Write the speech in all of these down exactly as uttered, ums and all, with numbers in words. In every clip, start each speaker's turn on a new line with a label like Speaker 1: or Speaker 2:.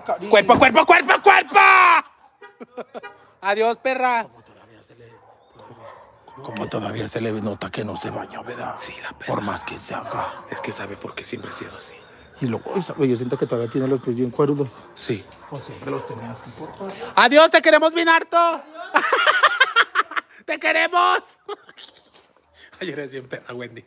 Speaker 1: cariño.
Speaker 2: ¡Cuerpo, cuerpo, cuerpo, cuerpo! Adiós, perra.
Speaker 1: Como todavía se le... Como todavía se le nota que no se bañó, ¿verdad?
Speaker 2: Sí, la perra.
Speaker 1: Por más que se haga.
Speaker 2: Es que sabe por qué siempre he sido así.
Speaker 1: Y luego, ¿sabe? Yo siento que todavía tiene los pies bien cuerdos.
Speaker 2: Sí.
Speaker 1: O siempre los tenía así por todo.
Speaker 2: Adiós, te queremos bien harto. ¡Te queremos! Ay, eres bien perra, Wendy.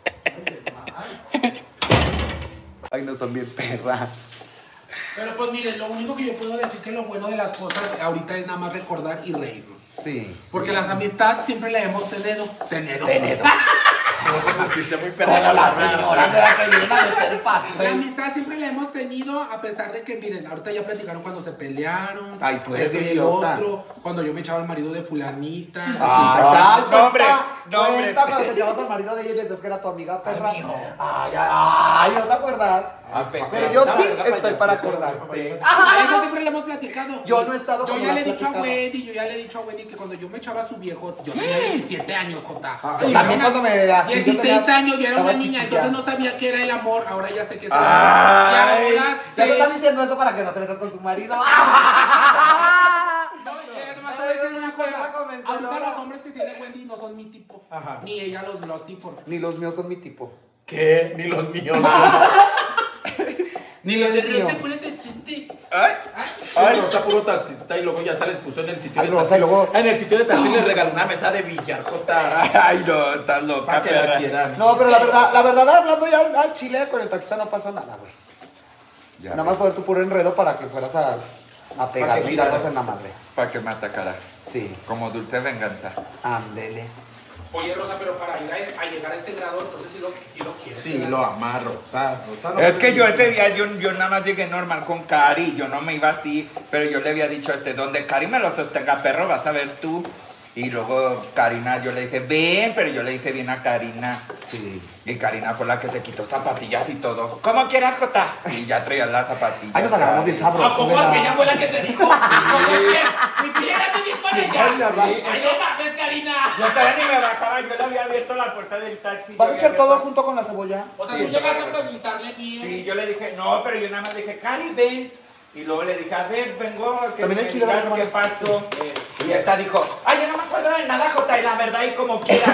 Speaker 2: Ay, no son bien perra.
Speaker 3: Pero pues miren, lo único que yo puedo decir que lo bueno de las cosas ahorita es nada más recordar y reírnos.
Speaker 2: Sí.
Speaker 3: Porque las amistades siempre la hemos tenido. Tenido.
Speaker 2: Tenido.
Speaker 3: Sentiste muy
Speaker 2: Pero la señora de la que viene a meter paso.
Speaker 3: La amistad siempre la hemos tenido, a pesar de que, miren, ahorita ya platicaron cuando se pelearon.
Speaker 2: Ay, tú eres
Speaker 3: esto y
Speaker 2: bien
Speaker 3: el
Speaker 2: idiota.
Speaker 3: otro, cuando yo me echaba al marido de fulanita.
Speaker 2: Ay,
Speaker 4: Ay,
Speaker 2: no, hombre, no,
Speaker 4: Cuenta
Speaker 2: hombre.
Speaker 4: cuando te llevas al marido de ella y decías que era tu amiga perra.
Speaker 2: Amigo.
Speaker 4: Ay, ay, ay, ¿no te acuerdas?
Speaker 2: Ay, pe-
Speaker 4: Pero yo
Speaker 2: no,
Speaker 4: sí
Speaker 2: no, no,
Speaker 4: estoy
Speaker 2: no,
Speaker 4: para
Speaker 2: no,
Speaker 4: acordarte.
Speaker 3: A eso siempre le hemos platicado.
Speaker 4: Yo no he estado
Speaker 3: Yo
Speaker 4: como
Speaker 3: ya
Speaker 4: lo
Speaker 3: le
Speaker 4: has
Speaker 3: he dicho a
Speaker 4: platicado.
Speaker 3: Wendy, yo ya le he dicho a Wendy que cuando yo me echaba a su viejo, yo tenía diecisiete años, Jota.
Speaker 4: Ay, también cuando me- así yo
Speaker 3: dieciséis
Speaker 4: tenía-
Speaker 3: años, yo era
Speaker 4: estaba
Speaker 3: una niña,
Speaker 4: chiquilla.
Speaker 3: entonces no sabía qué era el amor, ahora ya sé qué es el amor.
Speaker 2: Ay,
Speaker 3: Y ahora
Speaker 4: Ya te
Speaker 3: sé.
Speaker 4: estás diciendo eso para que no te metas con su marido.
Speaker 3: No, mira, nomás te voy a decir una cosa. Ahorita los hombres que tiene Wendy no son mi tipo.
Speaker 4: Ajá.
Speaker 3: Ni ella los, los Seafor.
Speaker 4: Ni los míos son mi tipo.
Speaker 2: ¿Qué? Ni los míos.
Speaker 3: Ni los de Río Sepúlveda existe.
Speaker 2: Ay.
Speaker 3: Ay.
Speaker 2: Ay, o sea, puro taxista y luego ya se les puso en el sitio
Speaker 4: Ay,
Speaker 2: de
Speaker 4: no,
Speaker 2: taxi.
Speaker 4: y luego-
Speaker 2: En el sitio de taxi les regaló una mesa de billar, Jota. Ay, no, estás loca. Para que la quieran.
Speaker 4: No, pero la verdad, la verdad, hablando ya al, al chile con el taxista no pasó nada, güey.
Speaker 2: Ya
Speaker 4: Nada más fue tu puro enredo para que fueras a, a pegarme y
Speaker 2: giraras.
Speaker 4: darnos en la madre.
Speaker 5: Para que me atacara.
Speaker 4: Sí,
Speaker 5: Como dulce venganza.
Speaker 4: ándele.
Speaker 3: Oye, Rosa, pero para ir a, a llegar a ese grado, entonces sí lo, sí lo quieres.
Speaker 2: Sí,
Speaker 3: ¿verdad?
Speaker 2: lo amarro. Rosa, Rosa no
Speaker 5: Es
Speaker 2: se
Speaker 5: que yo
Speaker 2: dice.
Speaker 5: ese día, yo, yo nada más llegué normal con Cari, yo no me iba así, pero yo le había dicho, este, donde Cari me lo sostenga, perro, vas a ver tú. Y luego Karina, yo le dije, ven, pero yo le dije bien a Karina.
Speaker 4: Sí.
Speaker 5: Y Karina fue la que se quitó zapatillas y todo. ¿Cómo quieras, Jota? Y ya traía las zapatillas.
Speaker 4: Ay, nos agarramos bien
Speaker 3: ¿A
Speaker 4: sabrosos,
Speaker 3: poco es
Speaker 4: ¿verdad?
Speaker 3: que ella fue la que te dijo? ¿Cómo que? ¿Y tú llegaste bien con ella?
Speaker 5: Ay, la
Speaker 3: Ay, no mames, Karina.
Speaker 5: Yo todavía ni me bajaba, yo le había abierto la puerta del taxi.
Speaker 4: ¿Vas
Speaker 5: yo
Speaker 4: a
Speaker 5: había
Speaker 4: echar todo
Speaker 5: abierto-
Speaker 4: junto con la cebolla?
Speaker 3: O sea,
Speaker 5: Sí,
Speaker 3: tú llegaste a
Speaker 5: claro.
Speaker 3: preguntarle bien.
Speaker 5: Sí, yo le dije, no, pero yo nada más le dije, Cari, ven. Y luego le dije, a ver, vengo a que
Speaker 4: También
Speaker 5: me
Speaker 4: el chile,
Speaker 5: digas
Speaker 4: hermano.
Speaker 5: qué pasó. Y esta dijo, ay, yo no me acuerdo de nada, Jota, y la verdad, y como quiera.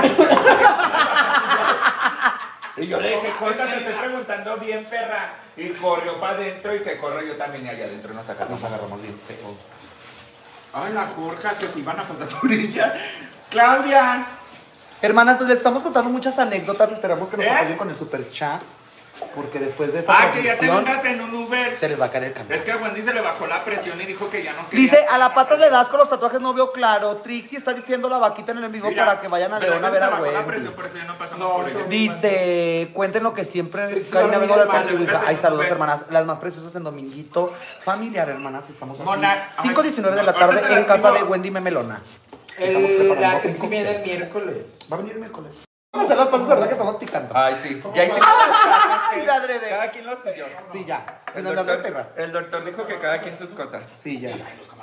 Speaker 5: Y yo le dije, Jota, te estoy preguntando bien, perra. Y corrió para adentro y que corro yo también y allá adentro nos sacamos.
Speaker 4: Nos agarramos bien feo.
Speaker 2: Ay, la Jorge, que se iban a pasar por ella. Claudia.
Speaker 4: Hermanas, pues les estamos contando muchas anécdotas. Esperamos que nos
Speaker 5: ¿Eh?
Speaker 4: apoyen con el super chat. Porque después de esta
Speaker 5: Ah, que ya te
Speaker 4: transmisión,
Speaker 5: vengas en un Uber.
Speaker 4: se les va a caer el canal.
Speaker 5: Es que a Wendy se le bajó la presión y dijo que ya no quería.
Speaker 4: Dice, a la pata le das con los tatuajes no veo claro. Trixie está diciendo la vaquita en el en vivo
Speaker 5: Mira,
Speaker 4: para que vayan a
Speaker 5: ¿verdad
Speaker 4: León a
Speaker 5: que
Speaker 4: ver
Speaker 5: se
Speaker 4: a
Speaker 5: le bajó la
Speaker 4: Wendy.
Speaker 5: presión, por eso ya no pasamos
Speaker 2: No,
Speaker 5: por ella.
Speaker 2: no.
Speaker 4: Dice, cuenten lo que siempre
Speaker 2: Trixie
Speaker 4: Karina
Speaker 2: va a venir
Speaker 4: vengo
Speaker 2: el
Speaker 4: al
Speaker 2: martes,
Speaker 4: Dominguito. Ay,
Speaker 5: gracias,
Speaker 4: saludos
Speaker 5: Fer.
Speaker 4: hermanas, las más preciosas en Dominguito. Familiar, hermanas, estamos aquí.
Speaker 5: Mona,
Speaker 4: cinco diecinueve de la
Speaker 5: ahorita
Speaker 4: tarde
Speaker 5: te
Speaker 4: en
Speaker 5: las
Speaker 4: casa
Speaker 5: digo.
Speaker 4: de Wendy Memelona. Estamos
Speaker 2: El,
Speaker 4: preparando
Speaker 2: la
Speaker 4: un
Speaker 2: Trixie viene
Speaker 4: cóctel.
Speaker 2: el miércoles. Va a venir el miércoles.
Speaker 4: Vamos a hacer las pasas, ¿verdad? Que estamos picando.
Speaker 5: Ay, sí. Ya hicimos las casas,
Speaker 4: Ay,
Speaker 5: ¿eh?
Speaker 4: de adrede.
Speaker 5: Cada quien lo suyo.
Speaker 4: Sí, ya.
Speaker 5: El
Speaker 4: Sin andar de
Speaker 5: doctor,
Speaker 4: perra.
Speaker 5: el doctor dijo que cada quien sus cosas.
Speaker 4: Sí, ya.